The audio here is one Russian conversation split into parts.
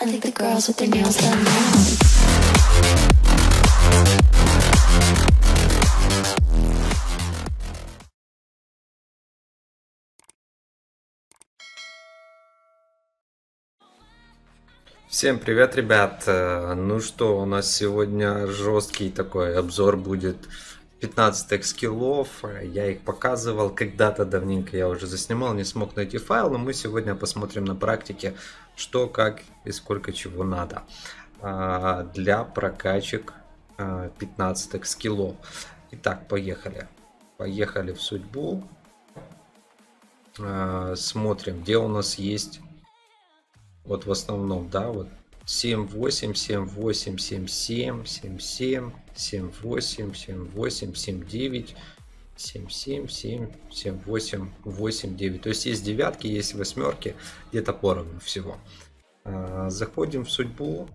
I think the girls with their nails done now. Всем привет, ребят! Ну что, у нас сегодня жесткий такой обзор будет 15 скиллов. Я их показывал когда-то давненько, я уже заснимал, не смог найти файл, но мы сегодня посмотрим на практике, что, как и сколько чего надо для прокачек 15 скиллов. Итак, поехали. Поехали в судьбу. Смотрим, где у нас есть. Вот в основном, да, вот 7-8, 7-8, 7-7, 7-7, 7-8, 7-8, 7-9, 7-7, 7, 7-8, 8-9. То есть есть девятки, есть восьмерки, где-то поровну всего. Заходим в судьбу,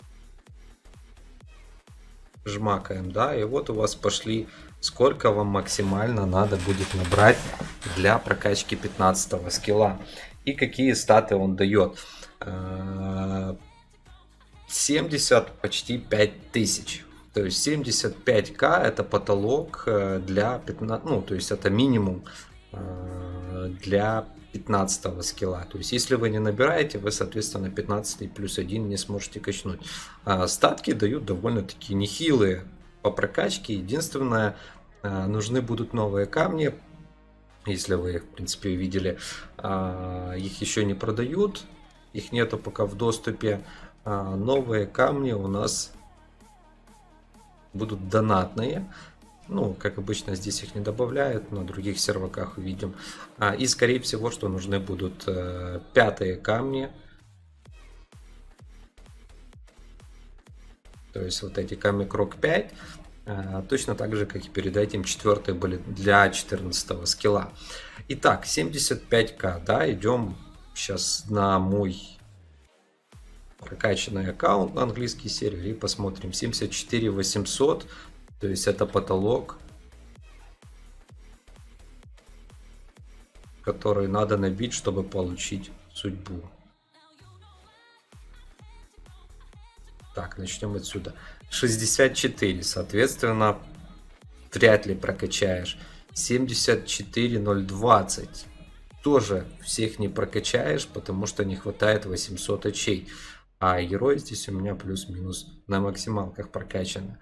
жмакаем, да, и вот у вас пошли, сколько вам максимально надо будет набрать для прокачки 15 скилла. И какие статы он дает. 70 почти 5000, то есть 75к это потолок для 15, ну то есть это минимум для 15 скилла. То есть если вы не набираете, вы соответственно 15 плюс 1 не сможете качнуть. Статки дают довольно-таки нехилые по прокачке. Единственное, нужны будут новые камни. Если вы их в принципе видели, их еще не продают. Их нету пока в доступе. Новые камни у нас будут донатные. Ну, как обычно, здесь их не добавляют. На других серваках увидим. И, скорее всего, что нужны будут 5-е камни. То есть, вот эти камни Крок 5. Точно так же, как и перед этим 4-е были для 14 скилла. Итак, 75к, да, идем сейчас на мой прокачанный аккаунт на английский сервер и посмотрим. 74 800, то есть это потолок, который надо набить, чтобы получить судьбу. Так, начнем отсюда. 64, соответственно, вряд ли прокачаешь. 74 020. Тоже всех не прокачаешь, потому что не хватает 800 очей. А герой здесь у меня плюс-минус на максималках прокачаны.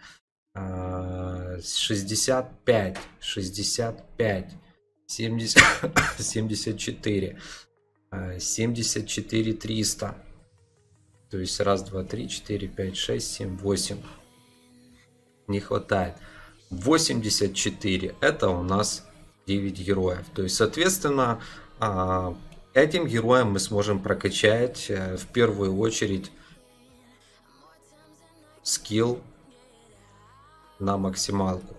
65, 65, 70, 74, 74 300. То есть раз, два, три, 4, 5, 6, 7, 8. Не хватает. 84 это у нас 9 героев. То есть, соответственно, этим героем мы сможем прокачать в первую очередь скилл на максималку.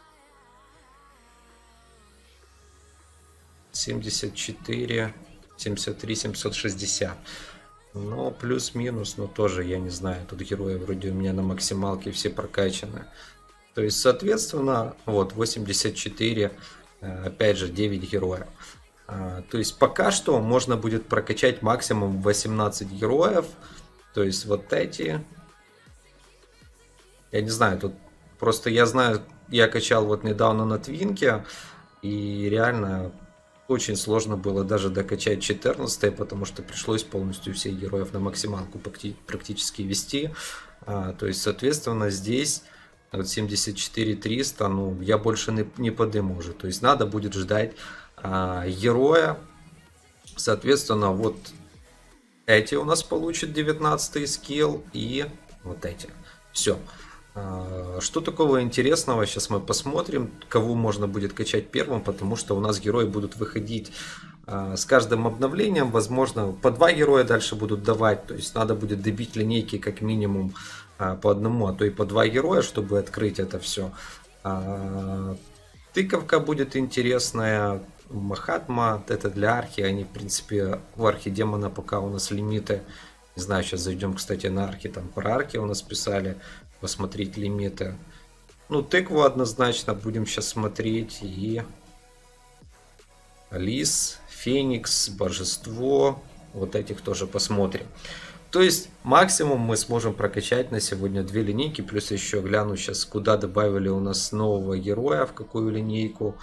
74, 73, 760. Но плюс-минус, но тоже я не знаю. Тут герои вроде у меня на максималке все прокачаны. То есть, соответственно, вот 84, опять же 9 героев. То есть пока что можно будет прокачать максимум 18 героев. То есть вот эти. Я не знаю, тут просто я знаю, я качал вот недавно на Твинке. И реально очень сложно было даже докачать 14, потому что пришлось полностью всех героев на максималку практически вести. То есть, соответственно, здесь вот 74 300, ну, я больше не подыму уже. То есть надо будет ждать героя. Соответственно, вот эти у нас получат 19 скилл и вот эти. Все. Что такого интересного, сейчас мы посмотрим, кого можно будет качать первым, потому что у нас герои будут выходить с каждым обновлением, возможно, по 2 героя дальше будут давать, то есть надо будет добить линейки как минимум по одному, а то и по 2 героя, чтобы открыть это все. Тыковка будет интересная, Махатма, это для архи, они в принципе у архидемона пока у нас лимиты, не знаю, сейчас зайдем, кстати, на архи, там про архи у нас писали, посмотреть лимиты. Ну, тыкву однозначно будем сейчас смотреть. И Лис, Феникс, Божество, вот этих тоже посмотрим. То есть максимум мы сможем прокачать на сегодня 2 линейки. Плюс еще гляну сейчас, куда добавили у нас нового героя, в какую линейку.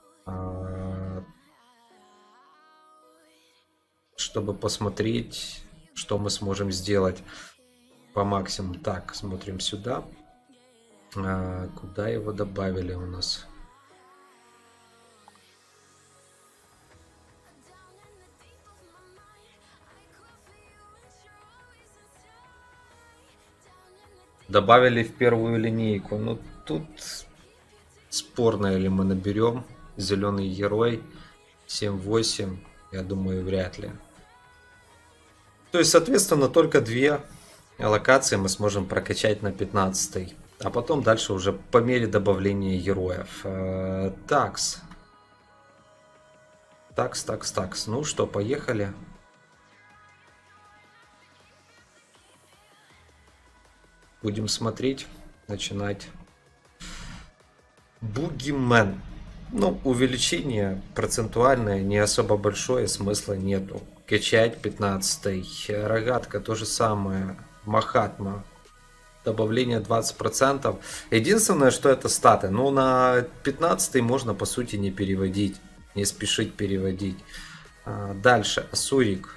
Чтобы посмотреть, что мы сможем сделать по максимуму. Так, смотрим сюда. Куда его добавили у нас? Добавили в первую линейку. Ну, тут спорно, или мы наберем зеленый герой 7-8. Я думаю, вряд ли. То есть, соответственно, только 2 локации мы сможем прокачать на 15. А потом дальше уже по мере добавления героев. Такс. Такс. Ну что, поехали. Будем смотреть, начинать. Бугимен. Ну, увеличение процентуальное не особо большое, смысла нету. Качать 15. Рогатка то же самое. Махатма. Добавление 20%. Единственное, что это статы. Ну, на 15 можно, по сути, не переводить. Не спешить переводить. Дальше. Асурик.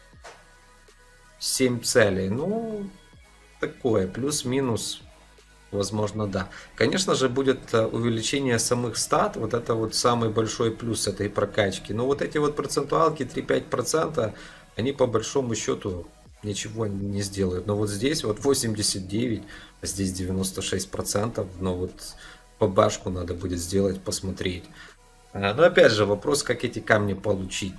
7 целей. Ну, такое. Плюс-минус. Возможно, да. Конечно же, будет увеличение самых стат. Вот это вот самый большой плюс этой прокачки. Но вот эти вот процентуалки 3-5%, они по большому счету ничего не сделают. Но вот здесь вот 89, а здесь 96%. Но вот по башку надо будет сделать, посмотреть. Но опять же, вопрос, как эти камни получить.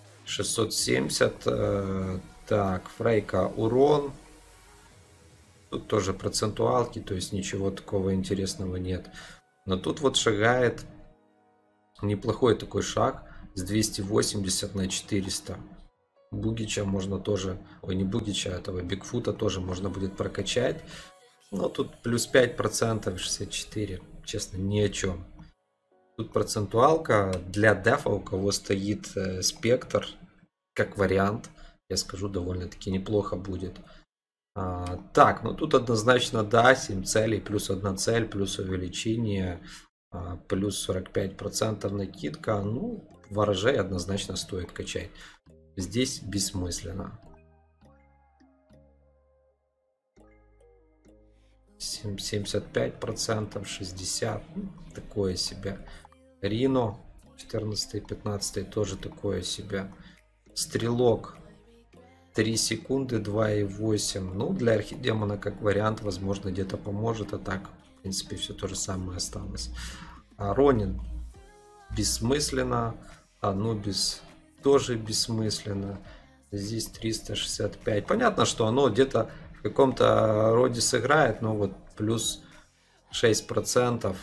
670. Так, Фрейка, урон. Тут тоже процентуалки, то есть ничего такого интересного нет. Но тут вот шагает неплохой такой шаг с 280 на 400. Бугича можно тоже, ой, не Бугича, этого Бигфута тоже можно будет прокачать. Но тут плюс 5%, 64, честно, ни о чем. Тут процентуалка для дефа, у кого стоит спектр, как вариант, я скажу, довольно-таки неплохо будет. Так, ну тут однозначно да, 7 целей, плюс 1 цель, плюс увеличение, плюс 45% накидка. Ну, ворожей однозначно стоит качать. Здесь бессмысленно. 75%, 60%, ну, такое себе. Рино 14-15 тоже такое себе. Стрелок 3 секунды, 2,8. Ну, для архидемона как вариант, возможно, где-то поможет. А так, в принципе, все то же самое осталось. Ронин бессмысленно. Анубис тоже бессмысленно. Здесь 365. Понятно, что оно где-то в каком-то роде сыграет, но вот плюс 6%.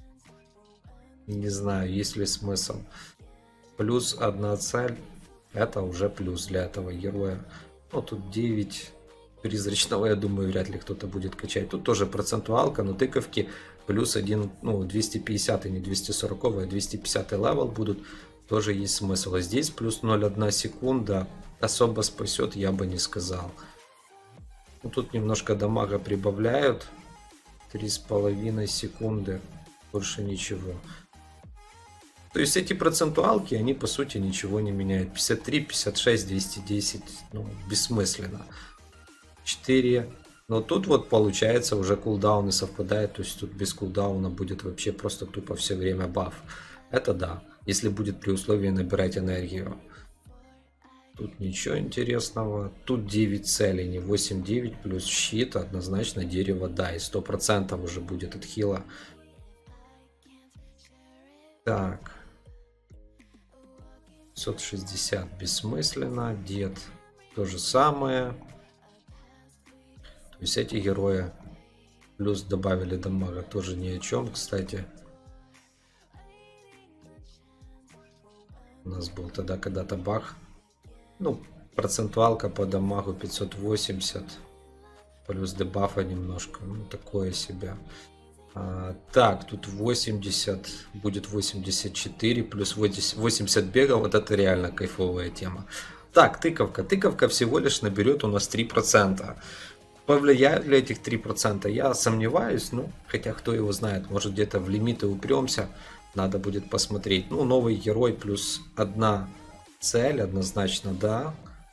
Не знаю, есть ли смысл. Плюс 1 цель. Это уже плюс для этого героя. Ну, тут 9 призрачного, я думаю, вряд ли кто-то будет качать. Тут тоже процентуалка, но тыковки плюс 1, ну, 250 и не 240, а 250 левел будут. Тоже есть смысл. А здесь плюс 0,1 секунда особо спасет, я бы не сказал. Ну, тут немножко дамага прибавляют. 3,5 секунды. Больше ничего. То есть эти процентуалки, они по сути ничего не меняют. 53, 56, 210, ну, бессмысленно. 4. Но тут вот получается уже кулдауны совпадают. То есть тут без кулдауна будет вообще просто тупо все время баф. Это да. Если будет при условии набирать энергию. Тут ничего интересного. Тут 9 целей, не 8-9 плюс щит. Однозначно дерево да. И 100% уже будет от хила. Так. 560 бессмысленно. Дед то же самое. То есть эти герои плюс добавили дамага тоже ни о чем, кстати. У нас был тогда когда-то баг. Ну, процентуалка по дамагу 580. Плюс дебафа немножко. Ну, такое себе. Так, тут 80, будет 84, плюс 80 бега, вот это реально кайфовая тема. Так, тыковка. Тыковка всего лишь наберет у нас 3%. Повлияют ли этих 3%? Я сомневаюсь. Ну, хотя кто его знает. Может где-то в лимиты упремся. Надо будет посмотреть. Ну, новый герой плюс одна цель. Однозначно, да.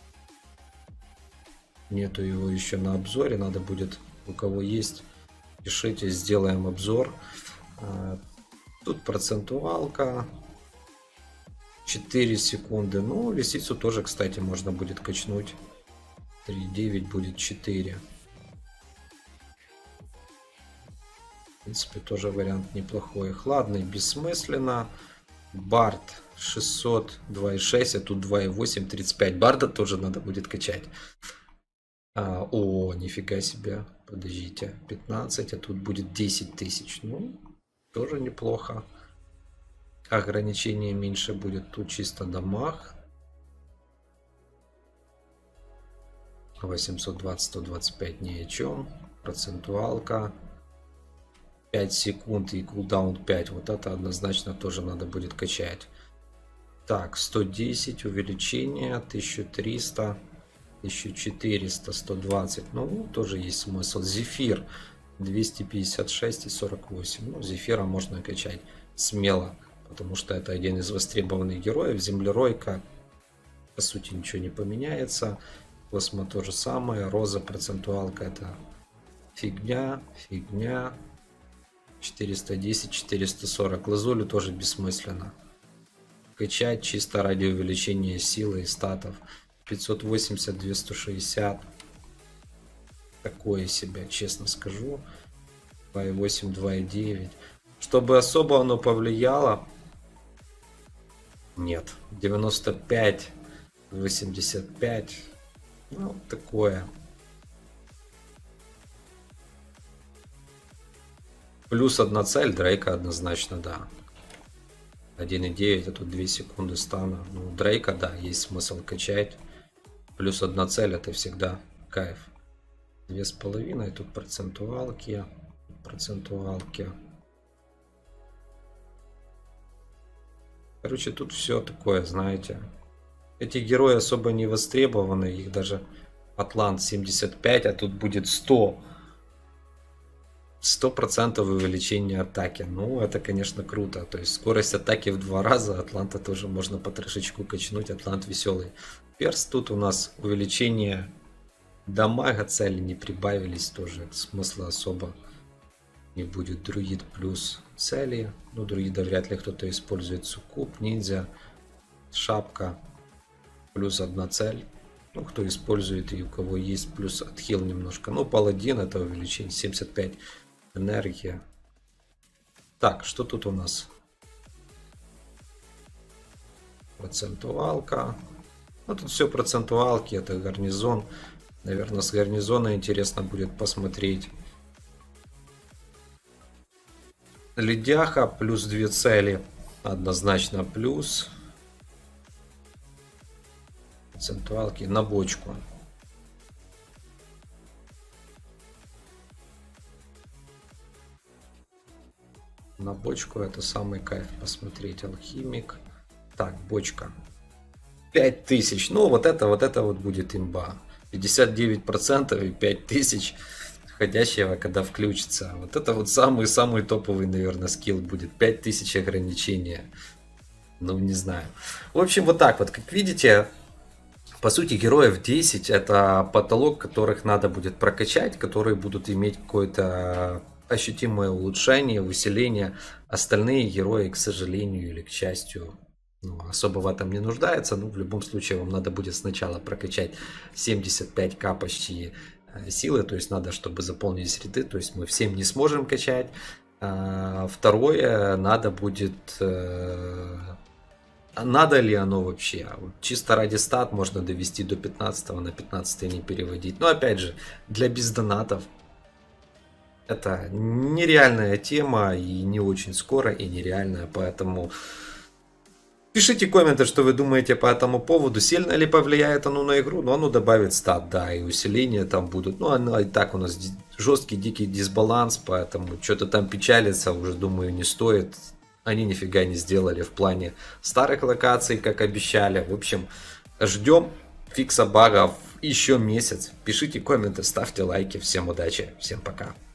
Нету его еще на обзоре. Надо будет, у кого есть, пишите, сделаем обзор. Тут процентуалка. 4 секунды. Ну, лисицу тоже, кстати, можно будет качнуть. 3,9 будет 4. В принципе, тоже вариант неплохой. Хладный, бессмысленно. Бард 600, 2,6, а тут 2,8, 35. Барда тоже надо будет качать. О, нифига себе. Подождите. 15, а тут будет 10 тысяч. Ну, тоже неплохо. Ограничение меньше будет. Тут чисто дамаг. 820, 125 ни о чем. Процентуалка. 5 секунд и кулдаун 5. Вот это однозначно тоже надо будет качать. Так, 110 увеличение. 1300. 1400, 120. Ну, тоже есть смысл. Зефир 256 и 48. Ну, Зефира можно качать смело. Потому что это один из востребованных героев. Землеройка, по сути, ничего не поменяется. Космо то же самое. Роза, процентуалка, это фигня. 410, 440. Лазулю тоже бессмысленно качать, чисто ради увеличения силы и статов. 580, 260. Такое себе, честно скажу. 2,8, 2,9. Чтобы особо оно повлияло, нет. 95, 85. Ну, такое. Плюс одна цель, Дрейка однозначно, да. 1,9, а тут 2 секунды стана. Ну, Дрейка, да, есть смысл качать. Плюс одна цель, это всегда кайф. 2,5, тут процентуалки. Короче, тут все такое, знаете. Эти герои особо не востребованы. Их даже Атлант 75, а тут будет 100. 100% увеличения атаки. Ну, это, конечно, круто. То есть скорость атаки в 2 раза. Атланта тоже можно по трешечку качнуть. Атлант веселый. Перс тут у нас увеличение дамага, цели не прибавились. Тоже смысла особо не будет. Друид плюс цели. Ну, друида вряд ли кто-то использует. Суккуб, ниндзя, шапка. Плюс одна цель. Ну, кто использует и у кого есть плюс отхил немножко. Ну, паладин это увеличение 75 энергия. Так, что тут у нас? Процентуалка. Ну, тут все процентуалки, это гарнизон. Наверное, с гарнизона интересно будет посмотреть. Ледяха плюс 2 цели. Однозначно плюс. Процентуалки на бочку. На бочку это самый кайф посмотреть. Алхимик. Так, бочка. 5000. Ну, вот это будет имба. 59% и 5000 входящего, когда включится. Вот это вот самый топовый, наверное, скилл будет. 5000 ограничения. Ну, не знаю. В общем, вот так вот. Как видите, по сути, героев 10 это потолок, которых надо будет прокачать, которые будут иметь какое-то ощутимое улучшение, усиление. Остальные герои, к сожалению или к счастью, ну, особо в этом не нуждаются. Но в любом случае вам надо будет сначала прокачать 75к почти силы. То есть надо, чтобы заполнились ряды. То есть мы всем не сможем качать. Второе, надо будет... Надо ли оно вообще? Чисто ради стат можно довести до 15, на 15 не переводить. Но опять же, для бездонатов это нереальная тема и не очень скоро и нереальная. Поэтому пишите комменты, что вы думаете по этому поводу. Сильно ли повлияет оно на игру? Ну, оно добавит стат, да, и усиления там будут. Ну, оно и так у нас жесткий, дикий дисбаланс, поэтому что-то там печалиться уже, думаю, не стоит. Они нифига не сделали в плане старых локаций, как обещали. В общем, ждем. фикса багов еще месяц. Пишите комменты, ставьте лайки. Всем удачи, всем пока.